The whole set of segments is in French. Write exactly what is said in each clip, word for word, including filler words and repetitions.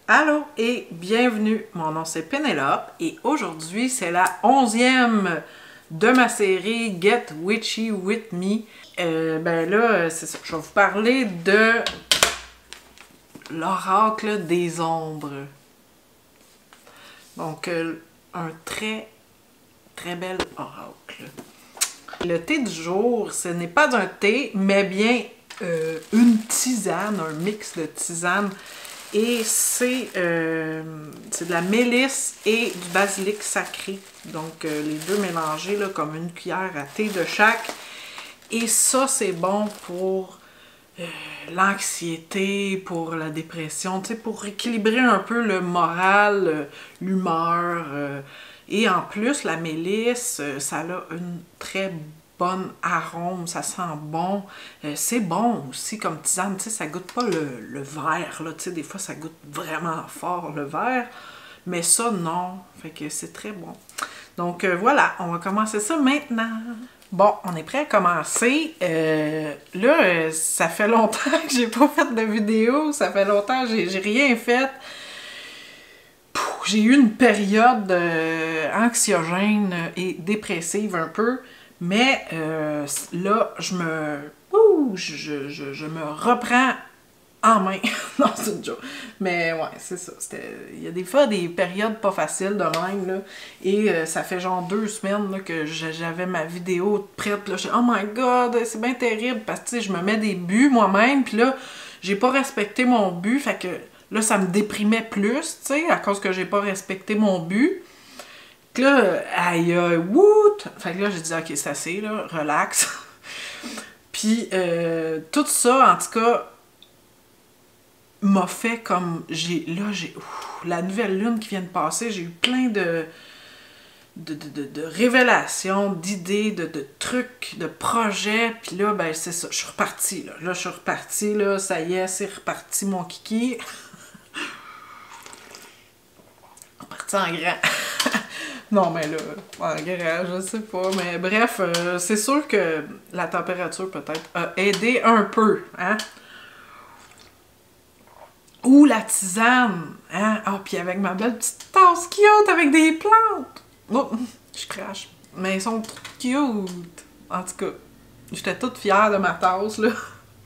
Allô et bienvenue, mon nom c'est Pénélope et aujourd'hui c'est la onzième de ma série Get Witchy With Me. Euh, ben là, c'est ça, je vais vous parler de l'oracle des ombres. Donc, euh, un très, très bel oracle. Le thé du jour, ce n'est pas un thé, mais bien euh, une tisane, un mix de tisane. Et c'est euh, de la mélisse et du basilic sacré. Donc, euh, les deux mélangés là, comme une cuillère à thé de chaque. Et ça, c'est bon pour euh, l'anxiété, pour la dépression, tu sais, pour équilibrer un peu le moral, euh, l'humeur. Euh, et en plus, la mélisse, euh, ça a une très bonne arôme, ça sent bon. Euh, c'est bon aussi comme tisane, tu sais, ça goûte pas le, le vert, là, tu sais, des fois ça goûte vraiment fort le vert, mais ça non, fait que c'est très bon. Donc euh, voilà, on va commencer ça maintenant. Bon, on est prêt à commencer. Euh, là, euh, ça fait longtemps que j'ai pas fait de vidéo, ça fait longtemps que j'ai rien fait. J'ai eu une période euh, anxiogène et dépressive un peu. Mais euh, là, je me, ouh, je, je, je me reprends en main. Non, c'est une joke. Mais ouais, c'est ça. Il y a des fois des périodes pas faciles de même. Là, et euh, ça fait genre deux semaines là, que j'avais ma vidéo prête. Là, je dis, oh my god, c'est bien terrible. Parce que je me mets des buts moi-même. Puis là, j'ai pas respecté mon but. Fait que là, ça me déprimait plus, tu sais, à cause que j'ai pas respecté mon but. Là, aïe, wout! Fait que là, j'ai dit, ok, c'est assez, là, relax. Puis, euh, tout ça, en tout cas, m'a fait comme, j'ai, là, j'ai, la nouvelle lune qui vient de passer, j'ai eu plein de, de, de, de, de révélations, d'idées, de, de trucs, de projets. Puis là, ben, c'est ça, je suis repartie, là. Là, je suis repartie, là, ça y est, c'est reparti, mon kiki. Reparti en grand. Non, mais là, en garage, je sais pas. Mais bref, euh, c'est sûr que la température peut-être a aidé un peu, hein? Ou la tisane, hein? Ah, puis avec ma belle petite tasse cute avec des plantes. Oh, je crache. Mais elles sont trop cute. En tout cas, j'étais toute fière de ma tasse, là.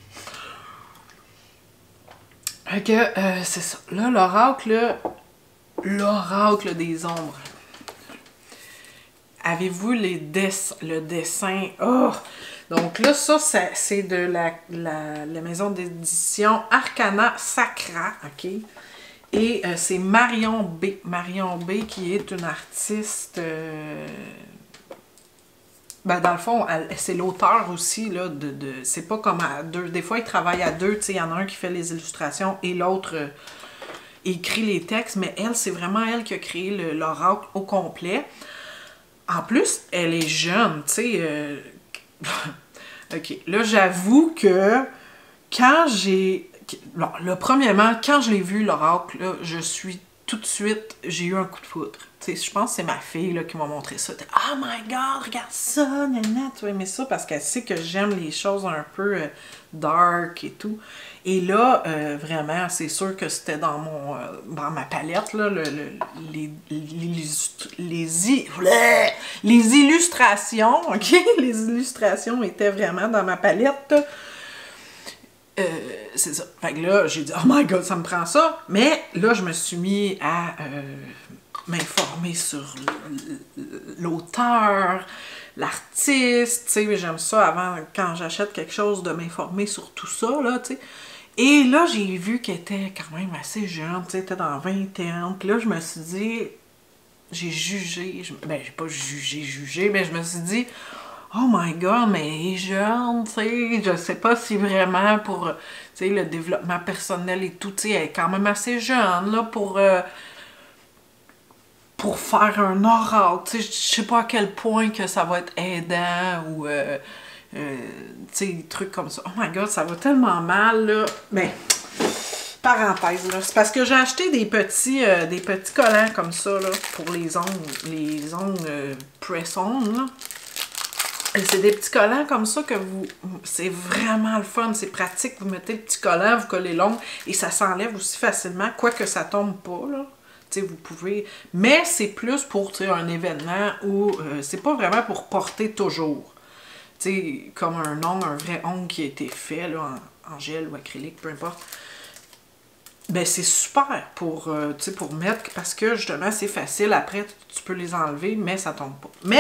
Fait que, euh, c'est ça. Là, l'oracle, là, l'oracle des ombres. Avez-vous les dess le dessin? Oh! Donc là, ça, c'est de la, la, la maison d'édition Arcana Sacra, OK? Et euh, c'est Marion B. Marion B qui est une artiste... Euh... Ben, dans le fond, c'est l'auteur aussi, là, de... de c'est pas comme à deux. Des fois, ils travaillent à deux, tu sais, il y en a un qui fait les illustrations et l'autre euh, écrit les textes, mais elle, c'est vraiment elle qui a créé l'oracle au complet. En plus, elle est jeune, tu sais. Euh... OK. Là, j'avoue que quand j'ai... Bon, là, premièrement, quand je l'ai vu, l'oracle, je suis tout de suite... J'ai eu un coup de foudre. Tu sais, je pense que c'est ma fille là, qui m'a montré ça. « Oh my God, regarde ça! Nana, tu vas aimer ça! » Parce qu'elle sait que j'aime les choses un peu euh, dark et tout. Et là, euh, vraiment, c'est sûr que c'était dans mon euh, dans ma palette, là, le, le, les, les, les, les illustrations, OK? Les illustrations étaient vraiment dans ma palette. Euh, c'est ça. Fait que là, j'ai dit, oh my God, ça me prend ça. Mais là, je me suis mis à euh, m'informer sur l'auteur, l'artiste, tu sais, j'aime ça avant, quand j'achète quelque chose, de m'informer sur tout ça, là, tu sais. Et là, j'ai vu qu'elle était quand même assez jeune, tu sais, elle était dans vingtaine. Puis là, je me suis dit, j'ai jugé, je, ben, j'ai pas jugé, jugé, mais je me suis dit, oh my God, mais elle est jeune, tu sais, je sais pas si vraiment pour, tu sais, le développement personnel et tout, tu sais, elle est quand même assez jeune, là, pour, euh, pour faire un oracle, tu sais, je sais pas à quel point que ça va être aidant ou... Euh, Euh, tu sais, des trucs comme ça. Oh my God, ça va tellement mal, là. Mais, parenthèse, là. C'est parce que j'ai acheté des petits, euh, des petits collants comme ça, là, pour les ongles, les ongles euh, press-on, là. Et c'est des petits collants comme ça que vous... C'est vraiment le fun, c'est pratique. Vous mettez le petit collant, vous collez l'ongle et ça s'enlève aussi facilement, quoique ça tombe pas, là. Tu sais, vous pouvez... Mais c'est plus pour, tu sais, un événement où euh, c'est pas vraiment pour porter toujours. Tu sais, comme un ongle, un vrai ongle qui a été fait, là, en, en gel ou acrylique, peu importe. Ben, c'est super pour, euh, tu sais, pour mettre, parce que, justement, c'est facile. Après, tu peux les enlever, mais ça tombe pas. Mais...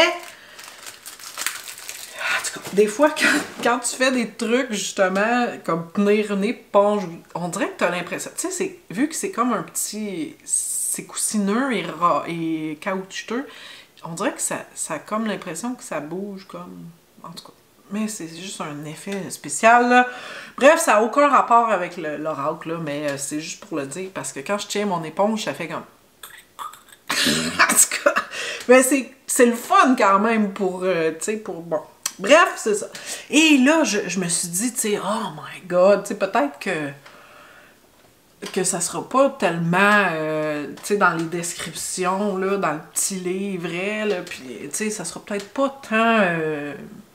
Des fois, quand, quand tu fais des trucs, justement, comme tenir une éponge, on dirait que tu as l'impression... Tu sais, vu que c'est comme un petit... C'est coussineux et, ra, et caoutchouteux, on dirait que ça, ça a comme l'impression que ça bouge comme... En tout cas, mais c'est juste un effet spécial, là. Bref, ça n'a aucun rapport avec l'oracle, là, mais c'est juste pour le dire, parce que quand je tiens mon éponge, ça fait comme... En tout cas, mais c'est le fun quand même pour, euh, tu sais, pour... Bon... Bref, c'est ça. Et là, je, je me suis dit, tu sais, oh my god, tu sais, peut-être que que ça sera pas tellement, euh, tu sais, dans les descriptions, là, dans le petit livret, là, puis, tu sais, ça sera peut-être pas tant, euh,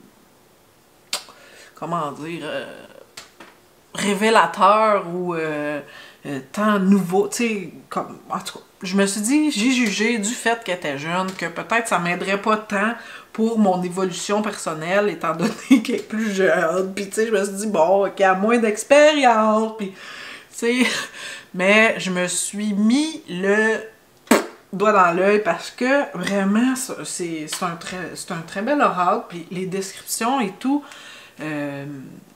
comment dire, euh, révélateur ou euh, euh, tant nouveau, tu sais, comme, en tout cas, je me suis dit, j'ai jugé du fait qu'elle était jeune, que peut-être ça m'aiderait pas tant pour mon évolution personnelle, étant donné qu'elle est plus jeune, puis tu sais, je me suis dit, bon, qu'elle a moins d'expérience, puis, tu sais, mais je me suis mis le doigt dans l'œil parce que, vraiment, c'est un, très, un très bel oracle, puis les descriptions et tout, euh,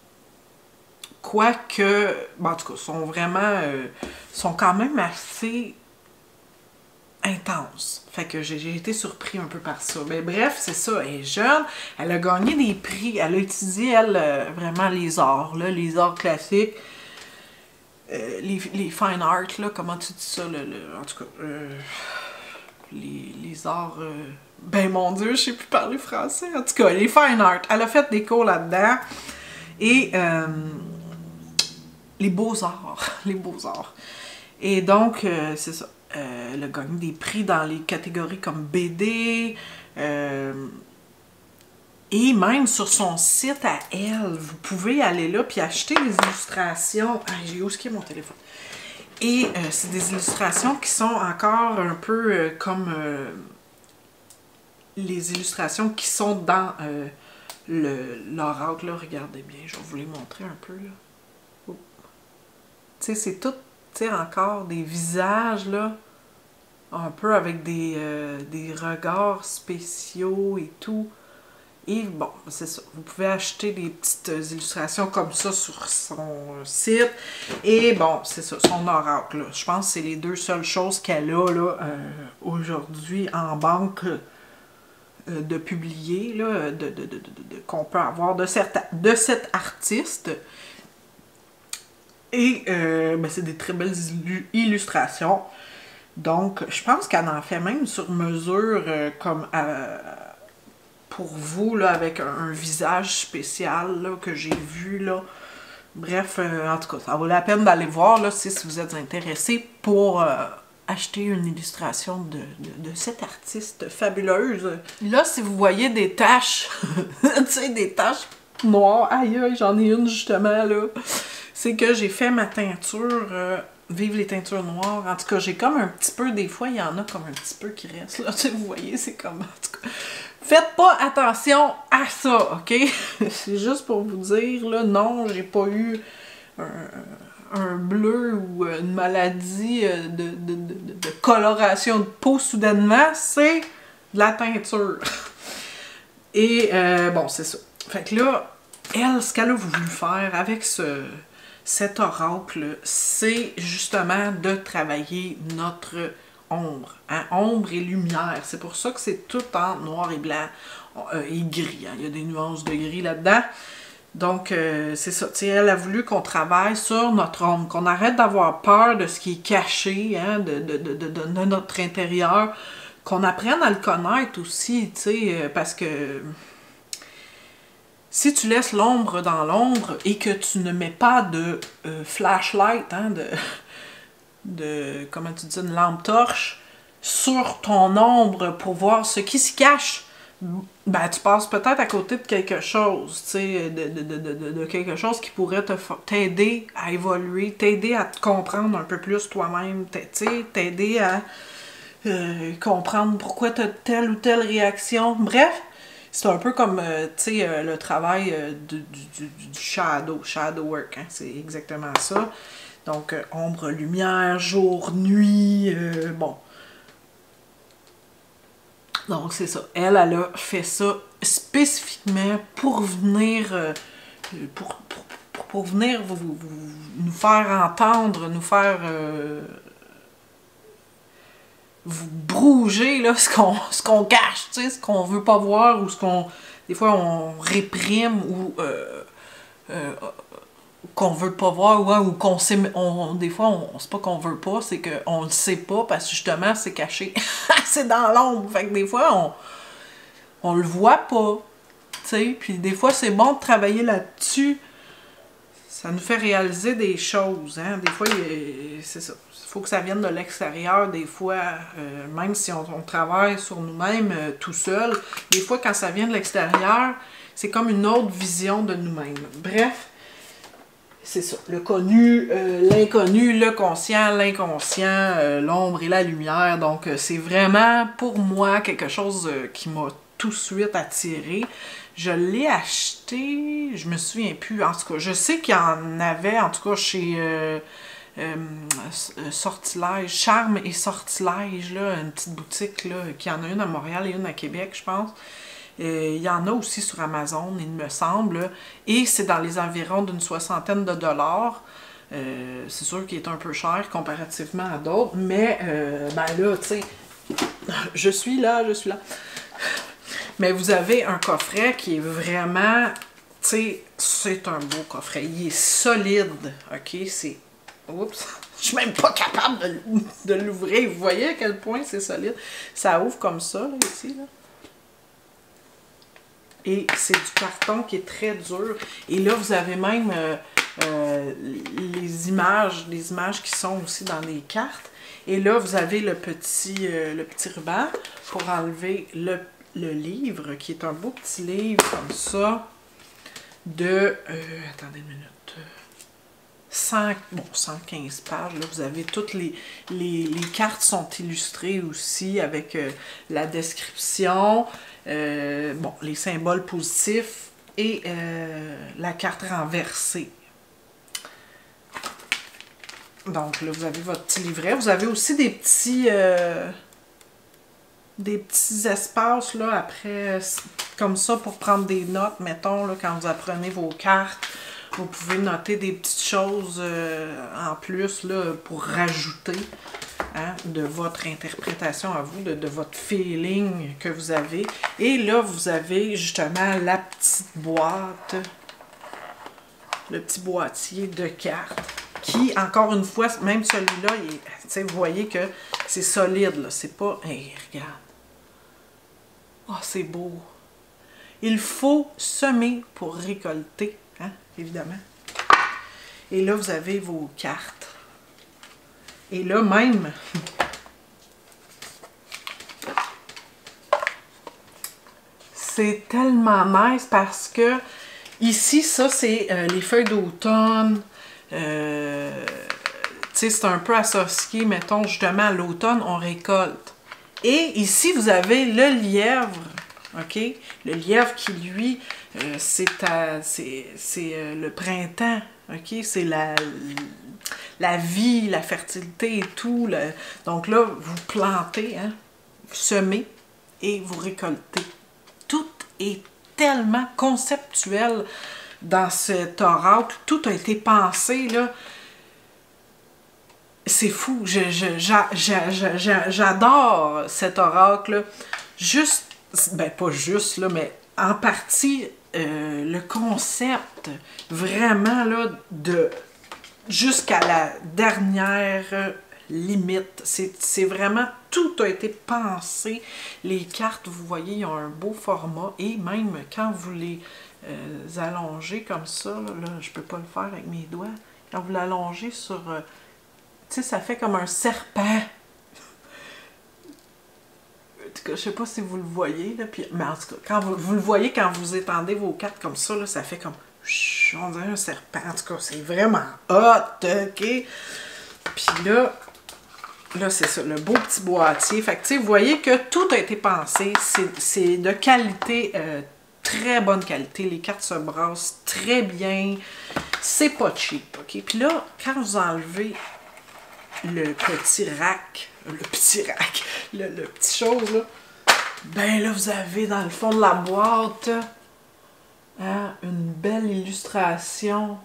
quoique, bon, en tout cas, sont vraiment, euh, sont quand même assez intense. Fait que j'ai été surpris un peu par ça. Mais bref, c'est ça. Elle est jeune. Elle a gagné des prix. Elle a étudié, elle, euh, vraiment les arts, là, les arts classiques. Euh, les, les fine art, là, comment tu dis ça, le, le, en tout cas, euh, les, les arts... Euh, ben mon Dieu, je sais plus parler français. En tout cas, les fine art. Elle a fait des cours là-dedans. Et euh, les beaux-arts. Les beaux-arts. Et donc, euh, c'est ça. Euh, elle a gagné des prix dans les catégories comme B D. Euh, et même sur son site à elle, vous pouvez aller là puis acheter des illustrations. Ah, j'ai osqué mon téléphone. Et euh, c'est des illustrations qui sont encore un peu euh, comme euh, les illustrations qui sont dans euh, l'oracle. Là, regardez bien, je vais vous les montrer un peu. Oh. Tu sais, c'est tout. Encore des visages, là, un peu avec des, euh, des regards spéciaux et tout. Et bon, c'est ça. Vous pouvez acheter des petites illustrations comme ça sur son site. Et bon, c'est ça, son oracle, là. Je pense que c'est les deux seules choses qu'elle a, là, euh, aujourd'hui en banque euh, de publier, là, de, de, de, de, de, qu'on peut avoir de, cette, de cet artiste. Et euh, ben c'est des très belles illustrations. Donc, je pense qu'elle en fait même sur mesure, euh, comme euh, pour vous, là, avec un, un visage spécial là, que j'ai vu. Là. Bref, euh, en tout cas, ça vaut la peine d'aller voir là, si vous êtes intéressé pour euh, acheter une illustration de, de, de cette artiste fabuleuse. Là, si vous voyez des taches, tu sais, des taches noires, aïe aïe, j'en ai une justement là. C'est que j'ai fait ma teinture, euh, vive les teintures noires. En tout cas, j'ai comme un petit peu, des fois, il y en a comme un petit peu qui reste. Là, tu sais, vous voyez, c'est comme... En tout cas, faites pas attention à ça, OK? C'est juste pour vous dire, là, non, j'ai pas eu un, un bleu ou une maladie de, de, de, de coloration de peau soudainement. C'est de la teinture. Et, euh, bon, c'est ça. Fait que là, elle, ce qu'elle a voulu faire avec ce... cet oracle, c'est justement de travailler notre ombre, hein? Ombre et lumière. C'est pour ça que c'est tout en noir et blanc euh, et gris. Hein? Il y a des nuances de gris là-dedans. Donc, euh, c'est ça. T'sais, elle a voulu qu'on travaille sur notre ombre, qu'on arrête d'avoir peur de ce qui est caché, hein? de, de, de, de, de notre intérieur, qu'on apprenne à le connaître aussi, parce que... Si tu laisses l'ombre dans l'ombre et que tu ne mets pas de euh, flashlight, hein, de, de, comment tu dis, une lampe torche sur ton ombre pour voir ce qui se cache ben, tu passes peut-être à côté de quelque chose, tu sais, de, de, de, de, de quelque chose qui pourrait te t'aider à évoluer, t'aider à te comprendre un peu plus toi-même, tu sais, t'aider à euh, comprendre pourquoi tu as telle ou telle réaction. Bref, c'est un peu comme, euh, tu sais, euh, le travail euh, du, du, du shadow, shadow work, hein, c'est exactement ça. Donc, euh, ombre, lumière, jour, nuit, euh, bon. Donc, c'est ça. Elle, elle a fait ça spécifiquement pour venir, euh, pour, pour, pour, pour venir vous, vous, vous, nous faire entendre, nous faire euh, vous brouger là, ce qu'on ce qu'on cache, tu sais, ce qu'on veut pas voir ou ce qu'on, des fois, on réprime ou euh, euh, qu'on veut pas voir, ouais, ou qu'on sait, on, des fois, on, c'est pas qu'on veut pas, c'est qu'on le sait pas parce que justement, c'est caché. C'est dans l'ombre. Fait que des fois, on on le voit pas, tu sais, puis des fois c'est bon de travailler là-dessus, ça nous fait réaliser des choses, hein, des fois c'est ça, il faut que ça vienne de l'extérieur, des fois, euh, même si on, on travaille sur nous-mêmes euh, tout seul, des fois quand ça vient de l'extérieur, c'est comme une autre vision de nous-mêmes. Bref, c'est ça, le connu, euh, l'inconnu, le conscient, l'inconscient, euh, l'ombre et la lumière, donc euh, c'est vraiment pour moi quelque chose euh, qui m'a tout de suite attiré. Je l'ai acheté, je me souviens plus, en tout cas, je sais qu'il y en avait, en tout cas, chez euh, euh, Sortilège, Charme et Sortilège, là, une petite boutique, là, qui en a une à Montréal et une à Québec, je pense. Euh, il y en a aussi sur Amazon, il me semble, et c'est dans les environs d'une soixantaine de dollars. Euh, c'est sûr qu'il est un peu cher comparativement à d'autres, mais euh, ben là, tu sais, je suis là, je suis là. Mais vous avez un coffret qui est vraiment, tu sais, c'est un beau coffret. Il est solide, ok? C'est, oups, je suis même pas capable de, de l'ouvrir. Vous voyez à quel point c'est solide? Ça ouvre comme ça, là, ici, là. Et c'est du carton qui est très dur. Et là, vous avez même euh, euh, les images, les images qui sont aussi dans les cartes. Et là, vous avez le petit, euh, le petit ruban pour enlever le le livre, qui est un beau petit livre comme ça, de, euh, attendez une minute, cent, bon, cent quinze pages, là, vous avez toutes les, les, les cartes sont illustrées aussi avec euh, la description, euh, bon, les symboles positifs et euh, la carte renversée. Donc là, vous avez votre petit livret, vous avez aussi des petits... Euh, des petits espaces, là, après, comme ça, pour prendre des notes, mettons, là, quand vous apprenez vos cartes, vous pouvez noter des petites choses euh, en plus, là, pour rajouter, hein, de votre interprétation à vous, de, de votre feeling que vous avez. Et là, vous avez, justement, la petite boîte, le petit boîtier de cartes, qui, encore une fois, même celui-là, vous voyez que c'est solide, là, c'est pas... Hey, regarde. Oh, c'est beau. Il faut semer pour récolter, hein, évidemment. Et là, vous avez vos cartes. Et là, même, c'est tellement nice parce que ici, ça, c'est euh, les feuilles d'automne. Euh, tu sais, c'est un peu associé, mettons, justement, à l'automne, on récolte. Et ici, vous avez le lièvre, ok? Le lièvre qui, lui, euh, c'est euh, le printemps, ok? C'est la, la vie, la fertilité et tout. Le... Donc là, vous plantez, hein? Vous semez et vous récoltez. Tout est tellement conceptuel dans cet oracle. Tout a été pensé, là. C'est fou, j'adore cet oracle. Juste, ben pas juste, là, mais en partie, euh, le concept, vraiment, là, de jusqu'à la dernière limite. C'est vraiment, tout a été pensé. Les cartes, vous voyez, ils ont un beau format. Et même quand vous les euh, allongez comme ça, là, je peux pas le faire avec mes doigts. Quand vous l'allongez sur... Euh, tu sais, ça fait comme un serpent. cas, je sais pas si vous le voyez, là, puis, mais en tout cas, quand vous, vous le voyez quand vous étendez vos cartes comme ça, là, ça fait comme, on dirait un serpent. En tout cas, c'est vraiment hot, ok? Puis là, là, c'est ça, le beau petit boîtier. Fait que, tu sais, vous voyez que tout a été pensé. C'est de qualité, euh, très bonne qualité. Les cartes se brassent très bien. C'est pas cheap, ok? Puis là, quand vous enlevez le petit rack, le petit rack, le, le petit chose, là, ben là, vous avez dans le fond de la boîte hein, une belle illustration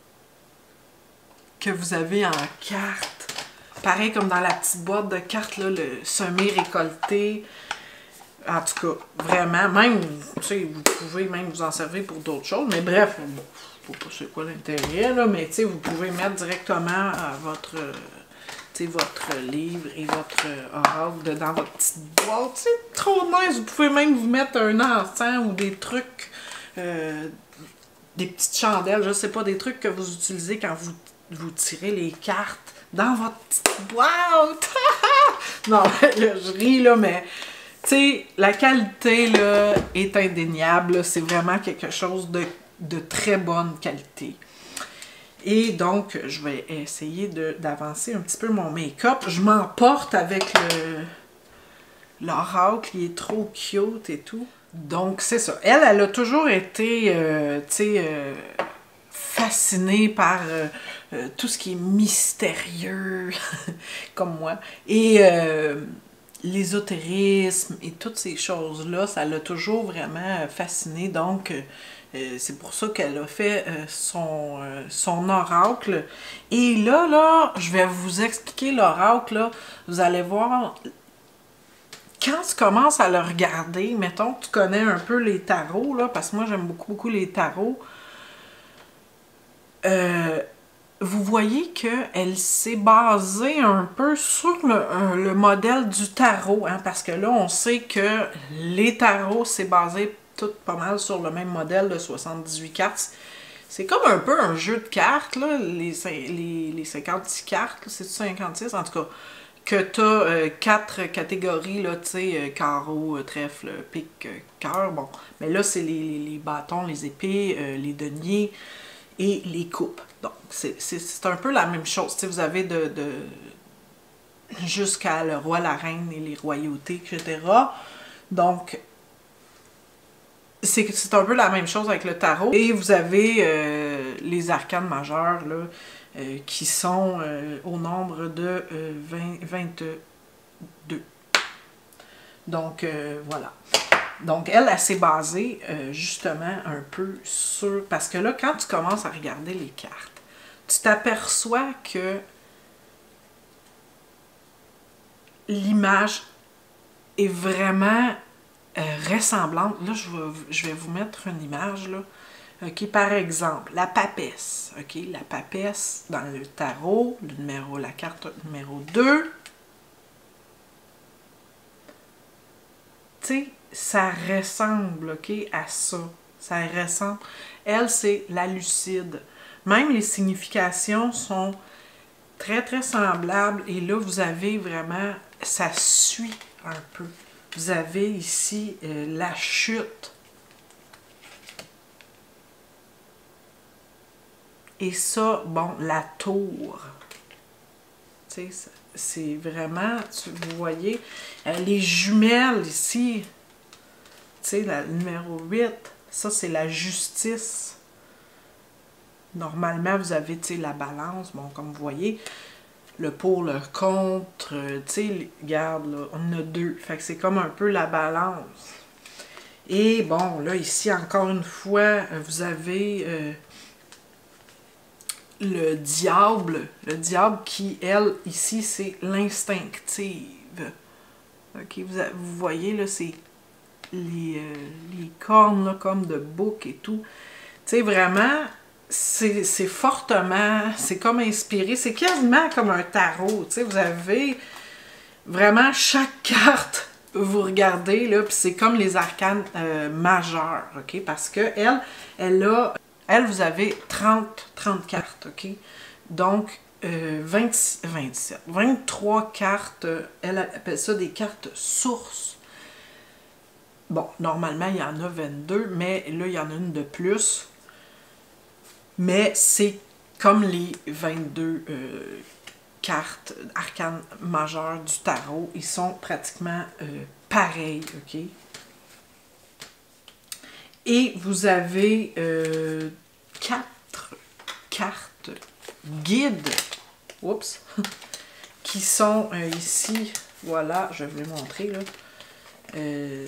que vous avez en carte. Pareil comme dans la petite boîte de cartes, là, le semé récolté. En tout cas, vraiment, même, tu sais, vous pouvez même vous en servir pour d'autres choses. Mais bref, bon, je sais pas c'est quoi l'intérêt, là, mais tu sais, vous pouvez mettre directement à votre, tu sais, votre livre et votre oracle dans votre petite boîte. C'est trop nice. Vous pouvez même vous mettre un encens ou des trucs, euh, des petites chandelles, je sais pas, des trucs que vous utilisez quand vous, vous tirez les cartes dans votre petite boîte. Non, là, je ris, là, mais, tu sais, la qualité, là, est indéniable. C'est vraiment quelque chose de, de très bonne qualité. Et donc, je vais essayer d'avancer un petit peu mon make-up. Je m'emporte avec le l'oracle, il est trop cute et tout. Donc, c'est ça. Elle, elle a toujours été, euh, tu sais, euh, fascinée par euh, euh, tout ce qui est mystérieux, comme moi. Et euh, l'ésotérisme et toutes ces choses-là, ça l'a toujours vraiment fascinée. Donc, euh, c'est pour ça qu'elle a fait euh, son, euh, son oracle. Et là, là, je vais vous expliquer l'oracle, là. Vous allez voir... Quand tu commences à le regarder, mettons que tu connais un peu les tarots, là, parce que moi j'aime beaucoup, beaucoup les tarots, euh, vous voyez qu'elle s'est basée un peu sur le, euh, le modèle du tarot, hein, parce que là on sait que les tarots, c'est basé tout pas mal sur le même modèle de soixante-dix-huit cartes. C'est comme un peu un jeu de cartes, là, les, les, les cinquante-six cartes, c'est cinquante-six en tout cas. Que tu as euh, quatre catégories, là, tu sais, euh, carreau, euh, trèfle, pique, euh, cœur, bon. Mais là, c'est les, les, les bâtons, les épées, euh, les deniers et les coupes. Donc, c'est un peu la même chose. Tu sais, vous avez de, de jusqu'à le roi, la reine et les royautés, et cetera. Donc, c'est un peu la même chose avec le tarot. Et vous avez euh, les arcanes majeures, là, Euh, qui sont euh, au nombre de euh, vingt, vingt-deux. Donc, euh, voilà. Donc, elle, elle s'est basée euh, justement un peu sur... Parce que là, quand tu commences à regarder les cartes, tu t'aperçois que l'image est vraiment euh, ressemblante. Là, je vais, je vais vous mettre une image, là. OK, par exemple, la papesse. OK, la papesse dans le tarot, le numéro, la carte numéro deux. Tu sais, ça ressemble, OK, à ça. Ça ressemble. Elle, c'est la lucide. Même les significations sont très, très semblables. Et là, vous avez vraiment, ça suit un peu. Vous avez ici euh, la chute. Et ça, bon, la tour. Tu sais, c'est vraiment, tu, vous voyez, euh, les jumelles ici, tu sais, la numéro huit, ça c'est la justice. Normalement, vous avez, tu sais, la balance, bon, comme vous voyez, le pour, le contre, tu sais, regarde, là, on a deux. Fait que c'est comme un peu la balance. Et bon, là, ici, encore une fois, vous avez... Euh, le diable, le diable qui, elle, ici, c'est l'instinctive. OK, vous, vous voyez, là, c'est les, euh, les cornes, là, comme de bouc et tout. Tu sais, vraiment, c'est fortement, c'est comme inspiré, c'est quasiment comme un tarot. Tu sais, vous avez vraiment chaque carte, vous regardez, là, puis c'est comme les arcanes euh, majeures, OK, parce que elle, elle a... Elle, vous avez trente, trente cartes, OK? Donc, euh, vingt-six, vingt-sept, vingt-trois cartes, elle appelle ça des cartes sources. Bon, normalement, il y en a vingt-deux, mais là, il y en a une de plus. Mais c'est comme les vingt-deux euh, cartes arcanes majeures du tarot. Ils sont pratiquement euh, pareils, OK? Et vous avez euh, quatre cartes guides, oups, qui sont euh, ici. Voilà, je vais vous les montrer, là. Euh,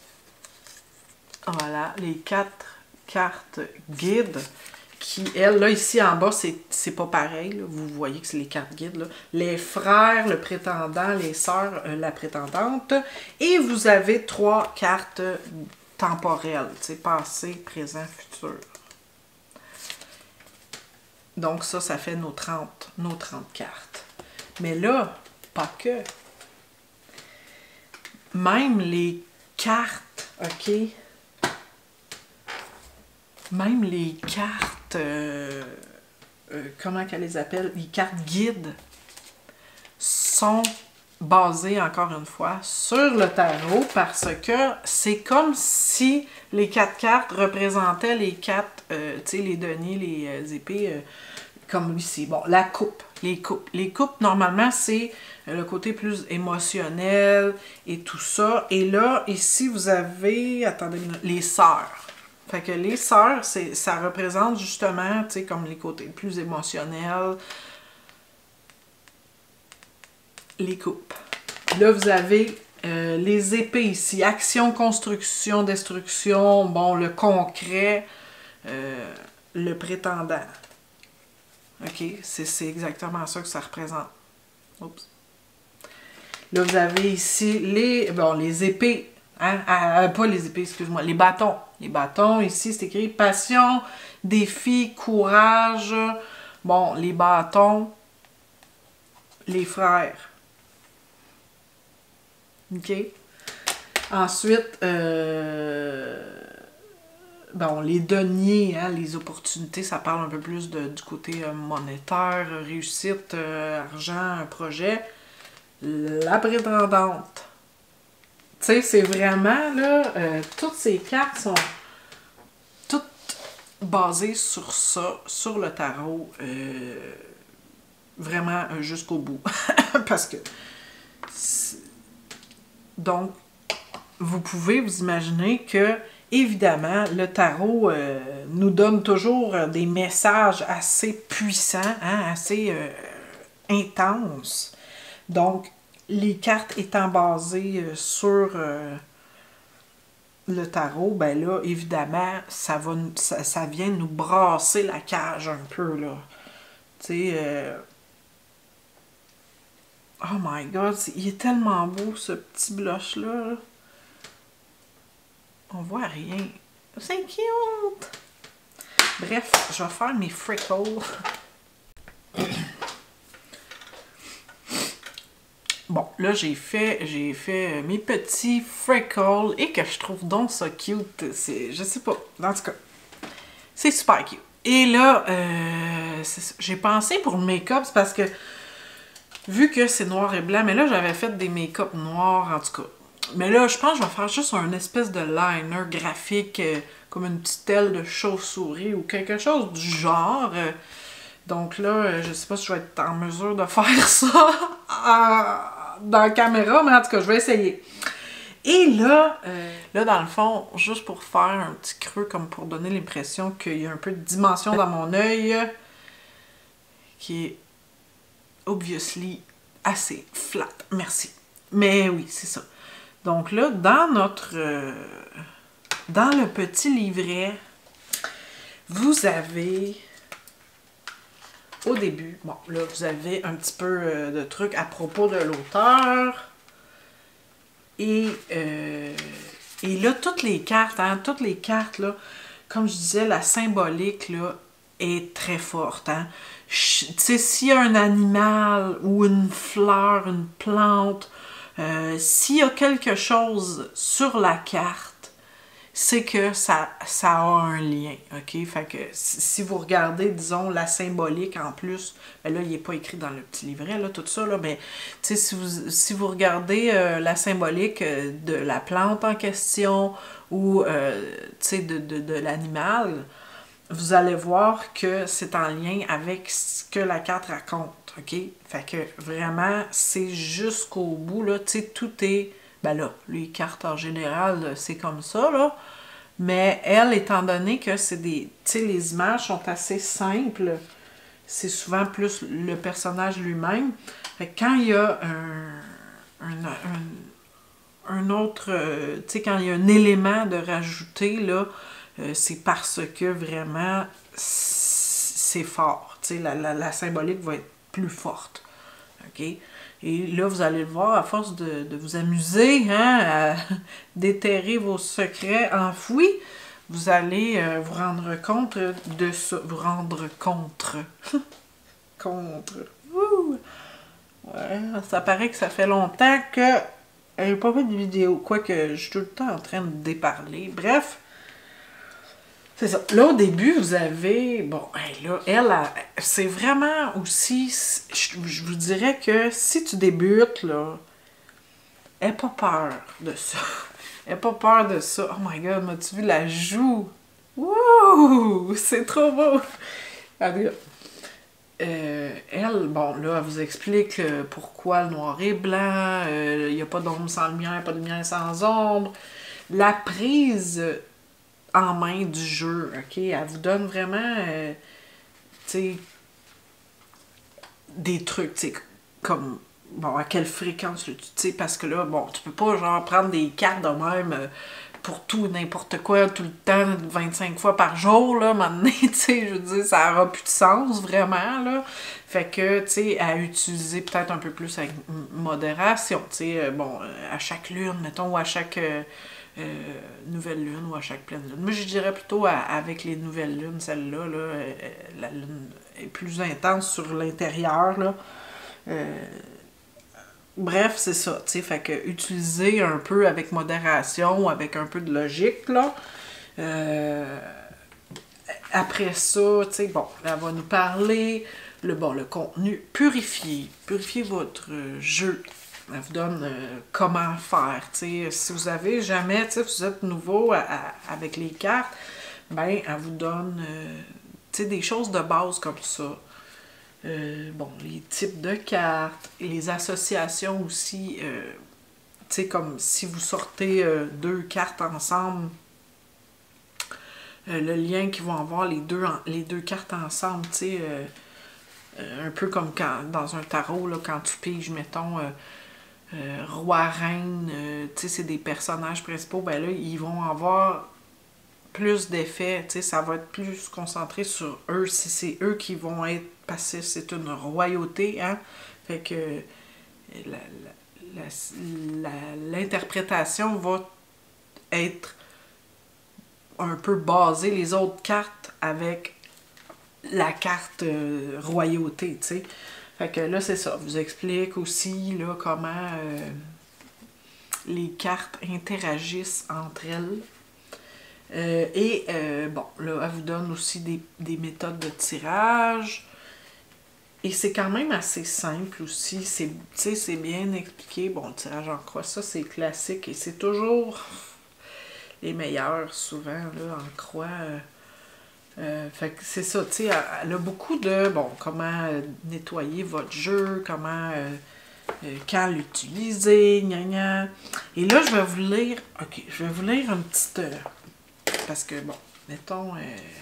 voilà, les quatre cartes guides qui, elles, là, ici en bas, c'est pas pareil. Là. Vous voyez que c'est les cartes guides. Là. Les frères, le prétendant, les sœurs, euh, la prétendante. Et vous avez trois cartes temporelles, tu sais, passé, présent, futur. Donc ça, ça fait nos trente, nos trente cartes. Mais là, pas que. Même les cartes, OK? Même les cartes, euh, euh, comment qu'elle les appelle? Les cartes guides sont basées, encore une fois, sur le tarot parce que c'est comme si les quatre cartes représentaient les quatre, euh, tu sais, les deniers, les euh, épées, euh, comme ici. Bon, la coupe, les coupes. Les coupes, normalement, c'est le côté plus émotionnel et tout ça. Et là, ici, vous avez, attendez, les sœurs. Fait que les sœurs, ça représente justement, tu sais, comme les côtés plus émotionnels. Les coupes. Là, vous avez euh, les épées ici. Action, construction, destruction, bon, le concret, euh, le prétendant. OK? C'est exactement ça que ça représente. Oups. Là, vous avez ici les, bon, les épées. Hein? Ah, pas les épées, excuse-moi. Les bâtons. Les bâtons, ici, c'est écrit passion, défi, courage. Bon, les bâtons. Les frères. OK? Ensuite, euh, bon, les deniers, hein, les opportunités, ça parle un peu plus de, du côté euh, monétaire, réussite, euh, argent, un projet. La prétendante. Tu sais, c'est vraiment, là, euh, toutes ces cartes sont toutes basées sur ça, sur le tarot, euh, vraiment euh, jusqu'au bout. Parce que, donc, vous pouvez vous imaginer que, évidemment, le tarot euh, nous donne toujours des messages assez puissants, hein, assez euh, intenses. Donc, les cartes étant basées euh, sur euh, le tarot, ben là, évidemment, ça, va, ça, ça vient nous brasser la cage un peu, là. Tu sais, euh, oh my God, il est tellement beau, ce petit blush-là. Là. On voit rien. C'est cute! Bref, je vais faire mes freckles. Bon, là, j'ai fait, j'ai fait mes petits freckles et que je trouve donc ça cute. C'est, je sais pas, en tout cas, c'est super cute. Et là, euh, j'ai pensé pour le make-up, c'est parce que, vu que c'est noir et blanc, mais là, j'avais fait des make-up noirs, en tout cas. Mais là, je pense que je vais faire juste un espèce de liner graphique, euh, comme une petite aile de chauve-souris ou quelque chose du genre. Donc là, je sais pas si je vais être en mesure de faire ça dans la caméra, mais en tout cas, je vais essayer. Et là, euh, là, dans le fond, juste pour faire un petit creux, comme pour donner l'impression qu'il y a un peu de dimension dans mon œil, qui est obviously assez flat. Merci. Mais oui, c'est ça. Donc là, dans notre... Euh, dans le petit livret, vous avez... Au début, bon, là, vous avez un petit peu euh, de trucs à propos de l'auteur. Et, euh, et là, toutes les cartes, hein, toutes les cartes, là, comme je disais, la symbolique, là, est très forte, hein. Tu sais, s'il y a un animal ou une fleur, une plante, euh, s'il y a quelque chose sur la carte c'est que ça, ça a un lien, ok? Fait que si vous regardez, disons, la symbolique en plus, ben là, il n'est pas écrit dans le petit livret, là, tout ça, là, mais, tu sais, si vous, si vous regardez euh, la symbolique de la plante en question ou, euh, tu sais, de, de, de l'animal, vous allez voir que c'est en lien avec ce que la carte raconte, ok? Fait que, vraiment, c'est jusqu'au bout, là, tu sais, tout est... Ben là, les cartes en général, c'est comme ça, là. Mais elle, étant donné que c'est des... Tu sais, les images sont assez simples, c'est souvent plus le personnage lui-même. Fait que quand il y a un... un, un, un autre... Euh, tu sais, quand il y a un élément de rajouter, là, euh, c'est parce que vraiment, c'est fort. Tu sais, la, la, la symbolique va être plus forte. OK? Et là, vous allez le voir, à force de, de vous amuser, hein, à déterrer vos secrets enfouis, vous allez euh, vous rendre compte de ça. Vous rendre contre. contre. Ouh. Ouais, ça paraît que ça fait longtemps que je n'ai pas fait de vidéo. Quoique, je suis tout le temps en train de déparler. Bref. C'est ça. Là, au début, vous avez... Bon, là, elle, c'est vraiment aussi... Je, je vous dirais que si tu débutes, là, n'aie pas peur de ça. N'aie pas peur de ça. Oh my God, m'as-tu vu la joue? Wouh! C'est trop beau! Euh, elle, bon, là, elle vous explique euh, pourquoi le noir et blanc, il euh, n'y a pas d'ombre sans lumière, pas de lumière sans ombre. La prise... en main du jeu, ok? Elle vous donne vraiment, euh, tu sais, des trucs, tu sais, comme, bon, à quelle fréquence, tu sais, parce que là, bon, tu peux pas, genre, prendre des cartes de même euh, pour tout, n'importe quoi, tout le temps, vingt-cinq fois par jour, là, maintenant, tu sais, je veux dire, ça aura plus de sens, vraiment, là. Fait que, tu sais, à utiliser peut-être un peu plus avec modération, tu sais, euh, bon, à chaque lune, mettons, ou à chaque... Euh, Euh, nouvelle lune ou à chaque pleine lune. Moi, je dirais plutôt à, avec les nouvelles lunes, celle-là, là, euh, la lune est plus intense sur l'intérieur, là. Euh, bref, c'est ça, tu sais, fait que utiliser un peu avec modération, avec un peu de logique, là. Euh, après ça, tu sais, bon, elle va nous parler, le, bon, le contenu, purifier, purifier votre jeu. Elle vous donne euh, comment faire. T'sais. Si vous avez jamais, vous êtes nouveau à, à, avec les cartes, ben elle vous donne euh, des choses de base comme ça. Euh, bon, les types de cartes, les associations aussi. Euh, tu sais, comme si vous sortez euh, deux cartes ensemble, euh, le lien qu'ils vont avoir les deux, les deux cartes ensemble, tu sais, euh, euh, un peu comme quand, dans un tarot, là, quand tu piges, mettons, euh, Euh, roi, reine, euh, tu sais, c'est des personnages principaux, ben là, ils vont avoir plus d'effets, tu sais, ça va être plus concentré sur eux, si c'est eux qui vont être, parce que c'est une royauté, hein, fait que l'interprétation va être un peu basée, les autres cartes, avec la carte euh, royauté, tu sais. Fait que là, c'est ça. Je vous explique aussi là, comment euh, les cartes interagissent entre elles. Euh, et euh, bon, là, elle vous donne aussi des, des méthodes de tirage. Et c'est quand même assez simple aussi. C'est bien expliqué. Bon, le tirage en croix, ça, c'est classique. Et c'est toujours les meilleurs, souvent, là, en croix. Euh, Euh, fait que c'est ça, tu sais, elle, elle a beaucoup de, bon, comment euh, nettoyer votre jeu, comment, euh, euh, quand l'utiliser, gna gna. Et là, je vais vous lire, ok, je vais vous lire une petite, euh, parce que, bon, mettons, euh,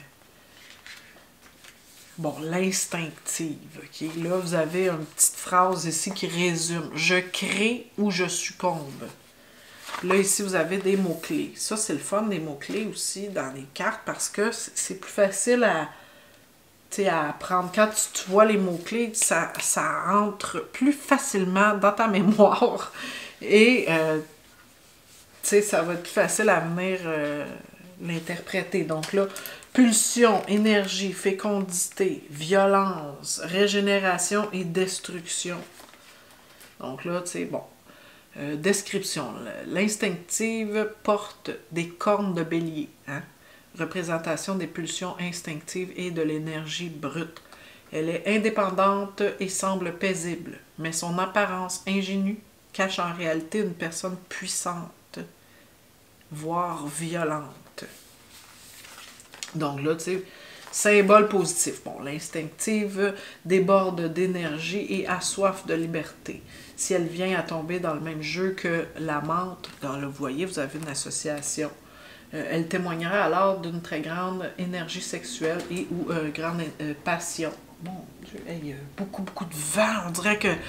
bon, l'instinctive, ok. Là, vous avez une petite phrase ici qui résume, je crée ou je succombe. Là, ici, vous avez des mots-clés. Ça, c'est le fun des mots-clés aussi dans les cartes parce que c'est plus facile à, à apprendre. Quand tu, tu vois les mots-clés, ça, ça entre plus facilement dans ta mémoire. Et, euh, ça va être plus facile à venir euh, l'interpréter. Donc là, pulsion, énergie, fécondité, violence, régénération et destruction. Donc là, tu sais, bon. Euh, description. L'instinctive porte des cornes de bélier. Hein? Représentation des pulsions instinctives et de l'énergie brute. Elle est indépendante et semble paisible, mais son apparence ingénue cache en réalité une personne puissante, voire violente. Donc là, tu sais, symbole positif. Bon, l'instinctive déborde d'énergie et a soif de liberté. Si elle vient à tomber dans le même jeu que la menthe, dans le vous voyez, vous avez une association. Euh, elle témoignera alors d'une très grande énergie sexuelle et ou euh, grande euh, passion. Mon Dieu, il y a beaucoup, beaucoup de vent. On dirait que,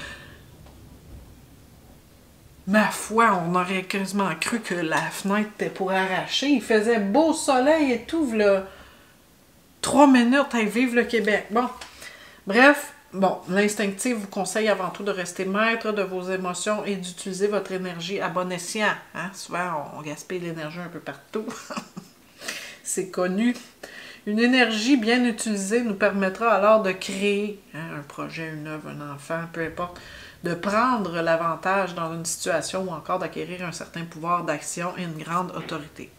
ma foi, on aurait quasiment cru que la fenêtre était pour arracher. Il faisait beau soleil et tout, là. Trois minutes, hey, vive le Québec. Bon, bref, bon, l'instinctif vous conseille avant tout de rester maître de vos émotions et d'utiliser votre énergie à bon escient. Hein? Souvent, on gaspille l'énergie un peu partout. C'est connu. Une énergie bien utilisée nous permettra alors de créer hein, un projet, une œuvre, un enfant, peu importe, de prendre l'avantage dans une situation ou encore d'acquérir un certain pouvoir d'action et une grande autorité.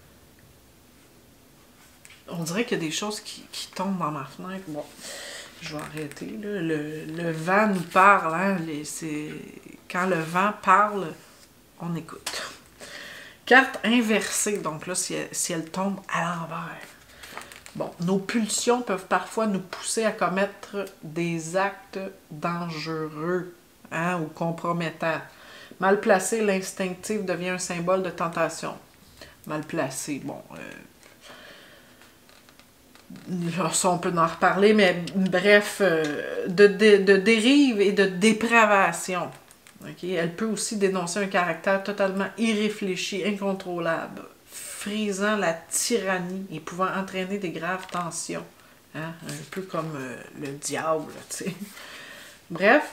On dirait qu'il y a des choses qui, qui tombent dans ma fenêtre. Bon, je vais arrêter. Là. Le, le vent nous parle. Hein, les, c'est... Quand le vent parle, on écoute. Carte inversée. Donc là, si elle, si elle tombe à l'envers. Bon, nos pulsions peuvent parfois nous pousser à commettre des actes dangereux hein, ou compromettants. Mal placé, l'instinctif devient un symbole de tentation. Mal placé, bon... Euh, Là, ça, on peut en reparler, mais bref, euh, de, de, de dérive et de dépravation. Okay? Elle peut aussi dénoncer un caractère totalement irréfléchi, incontrôlable, frisant la tyrannie et pouvant entraîner des graves tensions. Hein? Un peu comme euh, le diable, tu sais. Bref,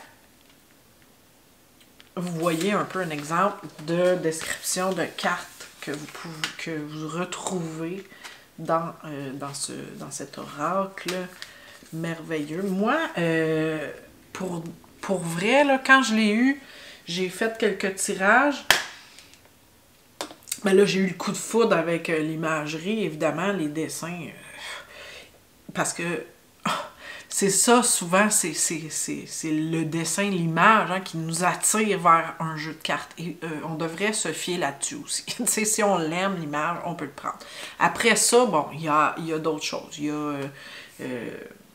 vous voyez un peu un exemple de description de carte que vous, pouvez, que vous retrouvez Dans, euh, dans, ce, dans cet oracle merveilleux. Moi, euh, pour, pour vrai, là, quand je l'ai eu, j'ai fait quelques tirages. Mais là, j'ai eu le coup de foudre avec euh, l'imagerie, évidemment, les dessins. Euh, parce que oh, c'est ça, souvent, c'est le dessin, l'image hein, qui nous attire vers un jeu de cartes. Et euh, on devrait se fier là-dessus aussi. Si on l'aime, l'image, on peut le prendre. Après ça, bon, il y a, y a d'autres choses. Il y a... Euh, euh,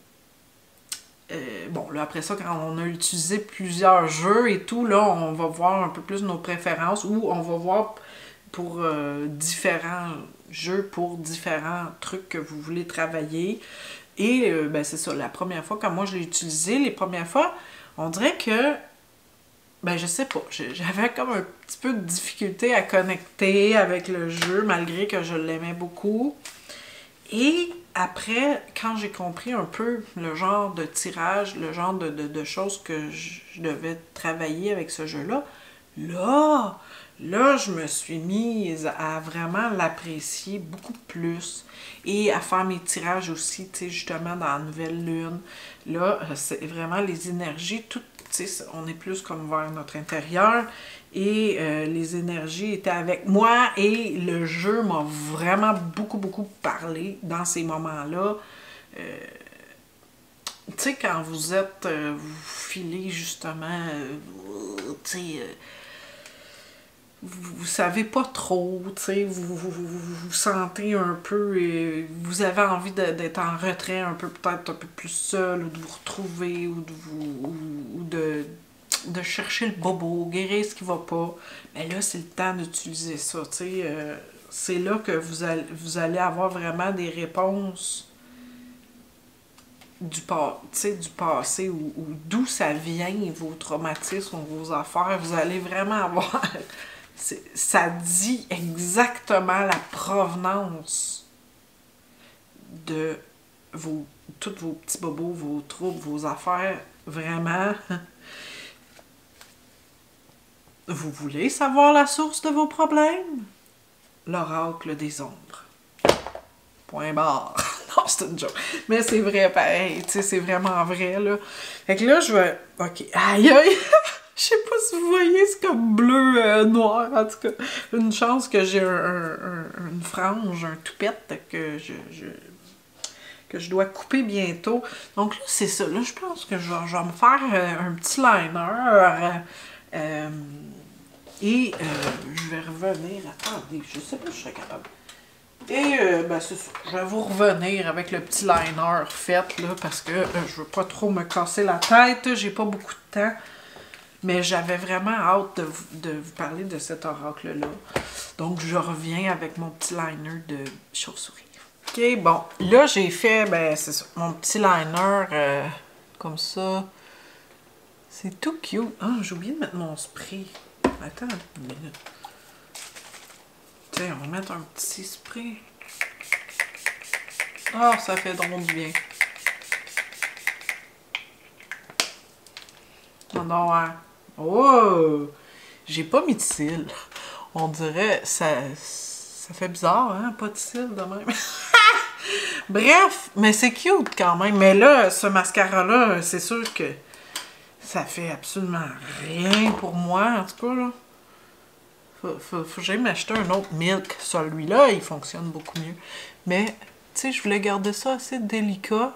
euh, bon, là, après ça, quand on a utilisé plusieurs jeux et tout, là, on va voir un peu plus nos préférences ou on va voir pour euh, différents jeux, pour différents trucs que vous voulez travailler. Et euh, ben c'est ça, la première fois, quand moi je l'ai utilisé, les premières fois, on dirait que, ben je sais pas, j'avais comme un petit peu de difficulté à connecter avec le jeu, malgré que je l'aimais beaucoup. Et après, quand j'ai compris un peu le genre de tirage, le genre de, de, de choses que je devais travailler avec ce jeu-là, là, là, je me suis mise à vraiment l'apprécier beaucoup plus et à faire mes tirages aussi, tu sais, justement, dans la nouvelle lune. Là, c'est vraiment les énergies, tout, tu sais, on est plus comme vers notre intérieur et euh, les énergies étaient avec moi et le jeu m'a vraiment beaucoup, beaucoup parlé dans ces moments-là. Euh, tu sais, quand vous êtes, euh, vous filez justement, euh, tu sais, euh, vous, vous savez pas trop, tu sais, vous, vous, vous vous sentez un peu, et vous avez envie d'être en retrait un peu, peut-être un peu plus seul, ou de vous retrouver, ou de vous, ou, ou de, de chercher le bobo, guérir ce qui va pas. Mais là, c'est le temps d'utiliser ça, tu sais, euh, c'est là que vous allez, vous allez avoir vraiment des réponses du, pas, du passé, ou, ou d'où ça vient, vos traumatismes, vos affaires, vous allez vraiment avoir... Ça dit exactement la provenance de vos, tous vos petits bobos, vos troubles, vos affaires. Vraiment. Vous voulez savoir la source de vos problèmes? L'oracle des ombres. Point barre. Non, c'est une joke. Mais c'est vrai, pareil. Tu sais, c'est vraiment vrai, là. Fait que là, je vais... OK. Aïe, aïe! Je sais pas si vous voyez, c'est comme bleu, euh, noir, en tout cas. Une chance que j'ai un, un, un, une frange, un toupette que je, je, que je dois couper bientôt. Donc là, c'est ça. Là, je pense que je vais, je vais me faire euh, un petit liner. Euh, et euh, je vais revenir. Attendez, je sais pas si je serais capable. Et euh, ben c'est ça. Je vais vous revenir avec le petit liner fait, là, parce que euh, je veux pas trop me casser la tête. J'ai pas beaucoup de temps. Mais j'avais vraiment hâte de vous, de vous parler de cet oracle-là. Donc, je reviens avec mon petit liner de chauve-souris. OK, bon. Là, j'ai fait, ben, c'est ça, mon petit liner euh, comme ça. C'est tout cute. Ah, j'ai oublié de mettre mon spray. Attends une minute. Tiens, on va mettre un petit spray. Ah, oh, ça fait drôle du bien. Non, non, hein. Oh! J'ai pas mis de cils. On dirait, ça, ça fait bizarre, hein? Pas de cils de même. Bref, mais c'est cute quand même. Mais là, ce mascara-là, c'est sûr que ça fait absolument rien pour moi, en tout cas, là. Faut, faut, faut que j'aille m'acheter un autre Milk. Celui-là, il fonctionne beaucoup mieux. Mais, tu sais, je voulais garder ça assez délicat.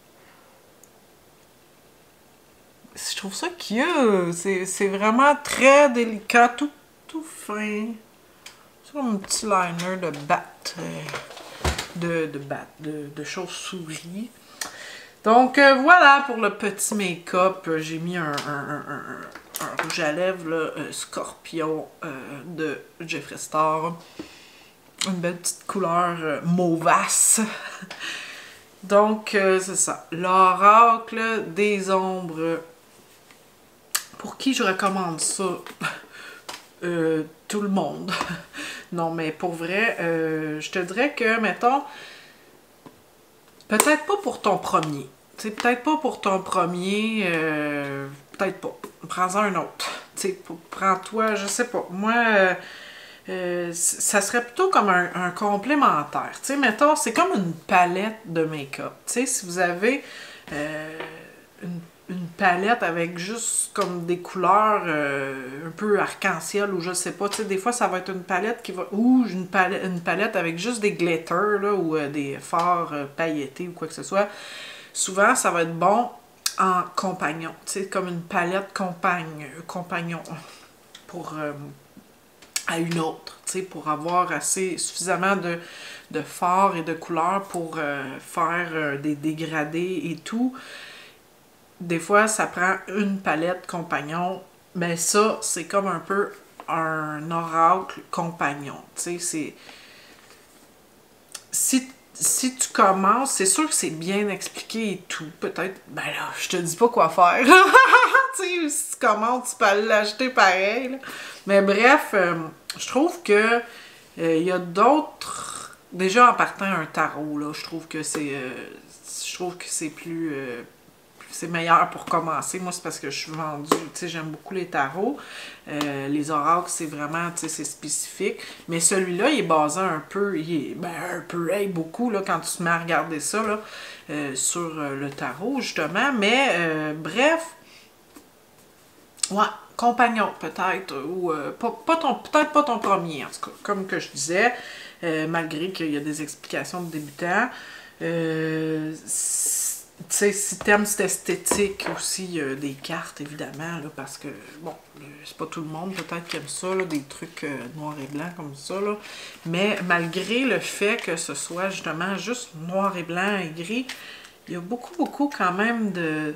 Je trouve ça cute. C'est vraiment très délicat, tout, tout fin. C'est comme un petit liner de batte, de, de batte, de, de chauve-souris. Donc euh, voilà pour le petit make-up. J'ai mis un, un, un, un, un rouge à lèvres, là, euh, Scorpion euh, de Jeffree Star. Une belle petite couleur euh, mauvasse. Donc euh, c'est ça. L'oracle des ombres. Pour qui je recommande ça? euh, tout le monde. Non, mais pour vrai, euh, je te dirais que, mettons, peut-être pas pour ton premier. Tu sais, peut-être pas pour ton premier, euh, peut-être pas. Prends-en un autre. Tu sais, prends-toi, je sais pas. Moi, euh, euh, ça serait plutôt comme un, un complémentaire. Tu sais, mettons, c'est comme une palette de make-up. Tu sais, si vous avez euh, une une palette avec juste comme des couleurs euh, un peu arc-en-ciel ou je sais pas, tu sais, des fois ça va être une palette qui va, ou une palette, une palette avec juste des glitters là, ou euh, des fards euh, pailletés ou quoi que ce soit. Souvent ça va être bon en compagnon, tu sais, comme une palette compagne, compagnon pour euh, à une autre, tu sais, pour avoir assez, suffisamment de, de fards et de couleurs pour euh, faire euh, des dégradés et tout. Des fois, ça prend une palette compagnon. Mais ça, c'est comme un peu un oracle compagnon. Tu sais, c'est... Si, si tu commences, c'est sûr que c'est bien expliqué et tout. Peut-être, ben là, je te dis pas quoi faire. Tu sais, si tu commences, tu peux aller l'acheter pareil. Là. Mais bref, euh, je trouve que il euh, y a d'autres... Déjà, en partant un tarot, là, je trouve que c'est... Euh, je trouve que c'est plus... Euh, c'est meilleur pour commencer. Moi, c'est parce que je suis vendue, tu sais, j'aime beaucoup les tarots. Euh, les oracles, c'est vraiment, tu sais, c'est spécifique. Mais celui-là, il est basé un peu, il est, ben, un peu, hey, beaucoup, là, quand tu te mets à regarder ça, là, euh, sur euh, le tarot, justement. Mais, euh, bref, ouais, compagnon, peut-être, ou euh, pas, pas ton, peut-être pas ton premier, en tout cas, comme que je disais, euh, malgré qu'il y a des explications de débutants. Euh, Tu sais, si t'aimes cette esthétique aussi, euh, des cartes, évidemment, là, parce que, bon, c'est pas tout le monde peut-être qui aime ça, là, des trucs euh, noirs et blancs comme ça, là. Mais malgré le fait que ce soit justement juste noir et blanc et gris, il y a beaucoup, beaucoup quand même de,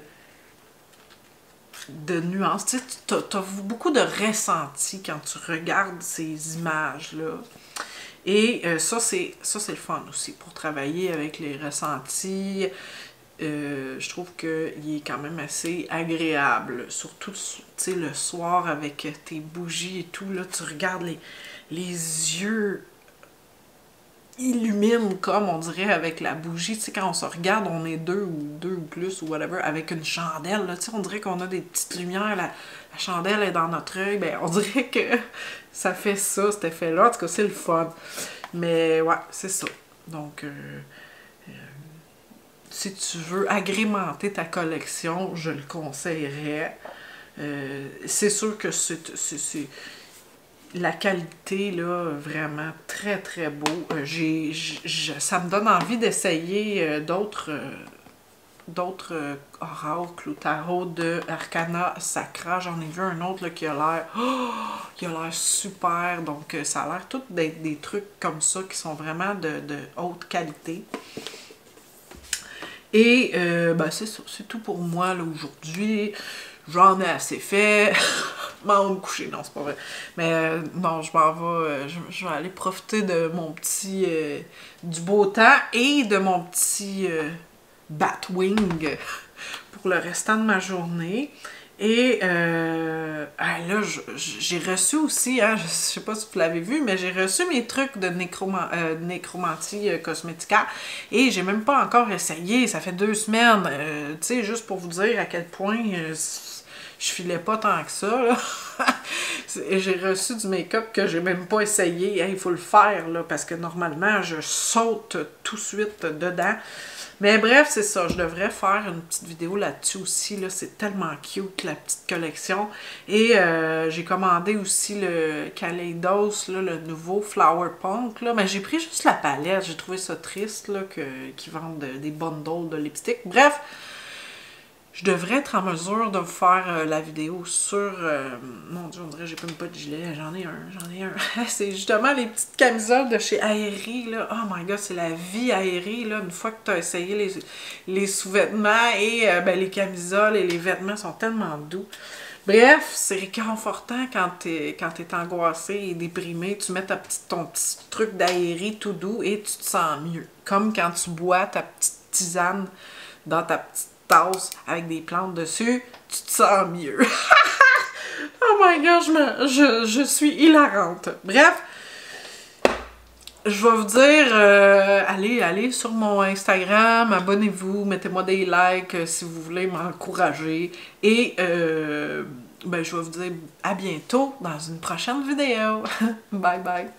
de nuances. Tu sais, t'as, t'as beaucoup de ressenti quand tu regardes ces images-là. Et euh, ça, c'est ça, c'est le fun aussi, pour travailler avec les ressentis. Euh, je trouve qu'il est quand même assez agréable, surtout le soir avec tes bougies et tout, là, tu regardes les, les yeux illuminent comme on dirait avec la bougie, tu sais, quand on se regarde, on est deux ou deux ou plus ou whatever, avec une chandelle, là, tu sais, on dirait qu'on a des petites lumières, la, la chandelle est dans notre œil, ben on dirait que ça fait ça, cet effet-là, en tout cas c'est le fun, mais ouais, c'est ça, donc... Euh, si tu veux agrémenter ta collection, je le conseillerais. Euh, c'est sûr que c'est... La qualité, là, vraiment très, très beau. Euh, j'ai, ça me donne envie d'essayer euh, d'autres... Euh, d'autres euh, oracles ou tarots de Arcana Sacra. J'en ai vu un autre là, qui a l'air oh, qui a l'air super. Donc, euh, ça a l'air tout d'être des trucs comme ça qui sont vraiment de, de haute qualité. Et, euh, ben, c'est ça. C'est tout pour moi, là, aujourd'hui. J'en ai assez fait. M'en vais me coucher. Non, c'est pas vrai. Mais, euh, non, je m'en vais... Euh, je, je vais aller profiter de mon petit... Euh, du beau temps et de mon petit... Euh, Batwing pour le restant de ma journée. Et euh, ah, là, j'ai reçu aussi, hein, je sais pas si vous l'avez vu, mais j'ai reçu mes trucs de nécroman euh, nécromantie euh, Cosmetica et j'ai même pas encore essayé. Ça fait deux semaines, euh, tu sais, juste pour vous dire à quel point euh, je filais pas tant que ça, là. J'ai reçu du make-up que j'ai même pas essayé. Il hey, faut le faire, là, parce que normalement, je saute tout de suite dedans. Mais bref, c'est ça. Je devrais faire une petite vidéo là-dessus aussi. Là. C'est tellement cute, la petite collection. Et euh, j'ai commandé aussi le Kaleidos, là, le nouveau Flower Punk. Là. Mais j'ai pris juste la palette. J'ai trouvé ça triste là, que, qu'ils vendent de, des bundles de lipstick. Bref, je devrais être en mesure de vous faire euh, la vidéo sur... Euh, mon Dieu, on dirait que j'ai même pas de gilet. J'en ai un, j'en ai un. C'est justement les petites camisoles de chez Aerie, là. Oh my God, c'est la vie Aerie, là. Une fois que tu as essayé les, les sous-vêtements et euh, ben, les camisoles et les vêtements sont tellement doux. Bref, c'est réconfortant quand t'es quand t'es angoissé et déprimé. Tu mets ta petite, ton petit truc d'Aerie tout doux et tu te sens mieux. Comme quand tu bois ta petite tisane dans ta petite tasse avec des plantes dessus, tu te sens mieux. Oh my God, je, me, je, je suis hilarante. Bref, je vais vous dire, euh, allez, allez sur mon Instagram, abonnez-vous, mettez-moi des likes euh, si vous voulez m'encourager. Et euh, ben, je vais vous dire à bientôt dans une prochaine vidéo. Bye bye.